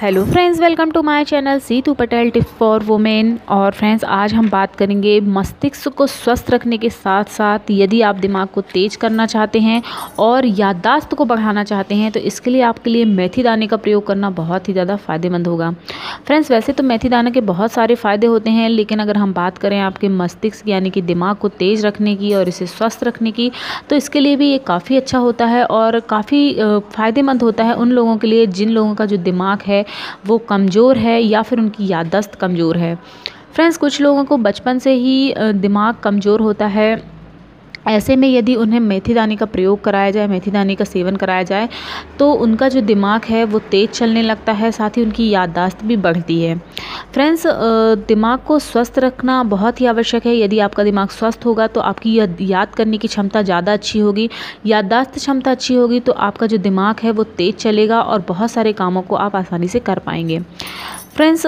Hello friends, welcome to my channel Situ Patel tip for women. और friends, आज हम बात करेंगे मस्तिष्क को स्वस्थ रखने के साथ साथ यदि आप दिमाग को तेज करना चाहते हैं और याददाश्त को बढ़ाना चाहते हैं तो इसके लिए आपके लिए मेथी दाने का प्रयोग करना बहुत ही ज़्यादा फ़ायदेमंद होगा। फ्रेंड्स, वैसे तो मेथी दाने के बहुत सारे फ़ायदे होते हैं, लेकिन अगर हम बात करें आपके मस्तिष्क यानी कि दिमाग को तेज़ रखने की और इसे स्वस्थ रखने की, तो इसके लिए भी ये काफ़ी अच्छा होता है और काफ़ी फ़ायदेमंद होता है उन लोगों के लिए जिन लोगों का जो दिमाग है वो कमज़ोर है या फिर उनकी याददाश्त कमज़ोर है। फ्रेंड्स, कुछ लोगों को बचपन से ही दिमाग कमज़ोर होता है। ऐसे में यदि उन्हें मेथी दाने का प्रयोग कराया जाए, मेथी दाने का सेवन कराया जाए, तो उनका जो दिमाग है वो तेज़ चलने लगता है, साथ ही उनकी याददाश्त भी बढ़ती है। फ्रेंड्स, दिमाग को स्वस्थ रखना बहुत ही आवश्यक है। यदि आपका दिमाग स्वस्थ होगा तो आपकी याद करने की क्षमता ज़्यादा अच्छी होगी, याददाश्त क्षमता अच्छी होगी, तो आपका जो दिमाग है वो तेज़ चलेगा और बहुत सारे कामों को आप आसानी से कर पाएंगे। फ्रेंड्स,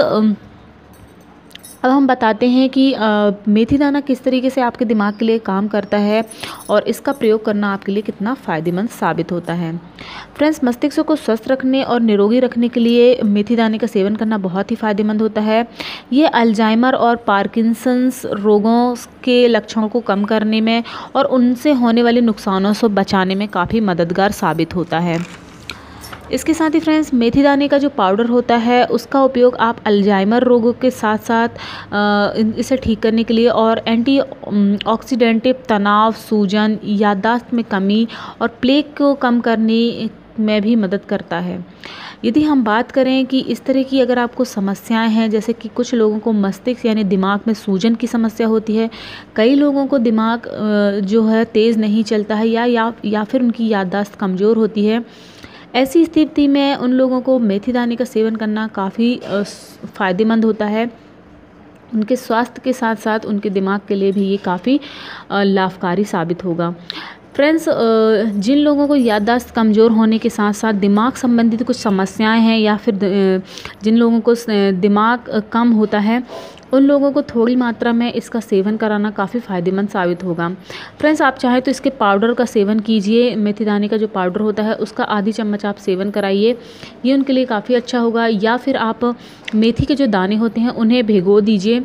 अब हम बताते हैं कि मेथी दाना किस तरीके से आपके दिमाग के लिए काम करता है और इसका प्रयोग करना आपके लिए कितना फ़ायदेमंद साबित होता है। फ्रेंड्स, मस्तिष्क को स्वस्थ रखने और निरोगी रखने के लिए मेथी दाने का सेवन करना बहुत ही फ़ायदेमंद होता है। ये अल्जाइमर और पार्किंसंस रोगों के लक्षणों को कम करने में और उनसे होने वाले नुकसानों से बचाने में काफ़ी मददगार साबित होता है। इसके साथ ही फ्रेंड्स, मेथी दाने का जो पाउडर होता है उसका उपयोग आप अल्जाइमर रोगों के साथ साथ इसे ठीक करने के लिए और एंटी ऑक्सीडेंटिव तनाव, सूजन, याददाश्त में कमी और प्लेग को कम करने में भी मदद करता है। यदि हम बात करें कि इस तरह की अगर आपको समस्याएं हैं, जैसे कि कुछ लोगों को मस्तिष्क यानी दिमाग में सूजन की समस्या होती है, कई लोगों को दिमाग जो है तेज़ नहीं चलता है या फिर उनकी याददाश्त कमज़ोर होती है, ऐसी स्थिति में उन लोगों को मेथी दाने का सेवन करना काफ़ी फ़ायदेमंद होता है। उनके स्वास्थ्य के साथ साथ उनके दिमाग के लिए भी ये काफ़ी लाभकारी साबित होगा। फ्रेंड्स, जिन लोगों को याददाश्त कमज़ोर होने के साथ साथ दिमाग संबंधित कुछ समस्याएं हैं या फिर जिन लोगों को दिमाग कम होता है, उन लोगों को थोड़ी मात्रा में इसका सेवन कराना काफ़ी फ़ायदेमंद साबित होगा। फ्रेंड्स, आप चाहें तो इसके पाउडर का सेवन कीजिए। मेथी दाने का जो पाउडर होता है उसका आधी चम्मच आप सेवन कराइए, ये उनके लिए काफ़ी अच्छा होगा। या फिर आप मेथी के जो दाने होते हैं उन्हें भिगो दीजिए,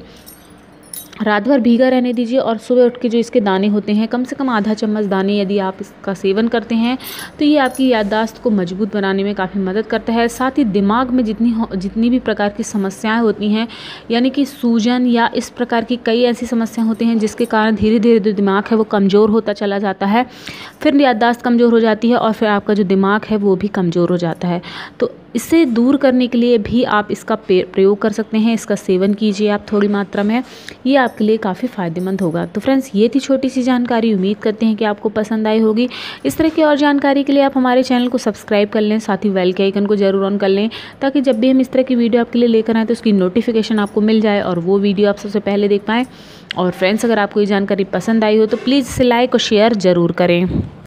रात भर भीगा रहने दीजिए और सुबह उठ के जो इसके दाने होते हैं, कम से कम आधा चम्मच दाने यदि आप इसका सेवन करते हैं तो ये आपकी याददाश्त को मजबूत बनाने में काफ़ी मदद करता है। साथ ही दिमाग में जितनी भी प्रकार की समस्याएं होती हैं, यानी कि सूजन या इस प्रकार की कई ऐसी समस्याएं होती हैं जिसके कारण धीरे धीरे जो दिमाग है वो कमज़ोर होता चला जाता है, फिर याददाश्त कमज़ोर हो जाती है और फिर आपका जो दिमाग है वो भी कमज़ोर हो जाता है। तो इसे दूर करने के लिए भी आप इसका प्रयोग कर सकते हैं। इसका सेवन कीजिए आप थोड़ी मात्रा में, ये आपके लिए काफ़ी फ़ायदेमंद होगा। तो फ्रेंड्स, ये थी छोटी सी जानकारी, उम्मीद करते हैं कि आपको पसंद आई होगी। इस तरह की और जानकारी के लिए आप हमारे चैनल को सब्सक्राइब कर लें, साथ ही बेल के आइकन को ज़रूर ऑन कर लें, ताकि जब भी हम इस तरह की वीडियो आपके लिए लेकर आएँ तो उसकी नोटिफिकेशन आपको मिल जाए और वो वीडियो आप सबसे पहले देख पाएँ। और फ्रेंड्स, अगर आपको ये जानकारी पसंद आई हो तो प्लीज़ इसे लाइक और शेयर ज़रूर करें।